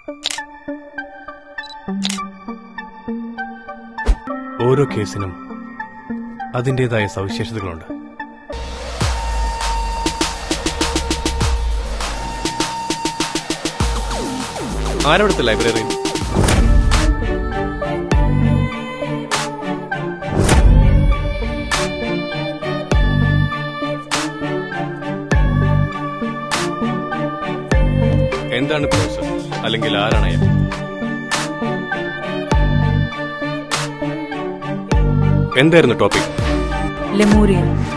ഓരോ കേസിനും അതിൻ്റെതായ സവിശേഷതകളുണ്ട്. ആരവിടുത്തെ ലൈബ്രറി? എന്താണ് പ്രോസസ്? അല്ലെങ്കിൽ ആരാണ് അയാൾ? എന്തായിരുന്നു ടോപ്പിക്? ലെമൂറിയ.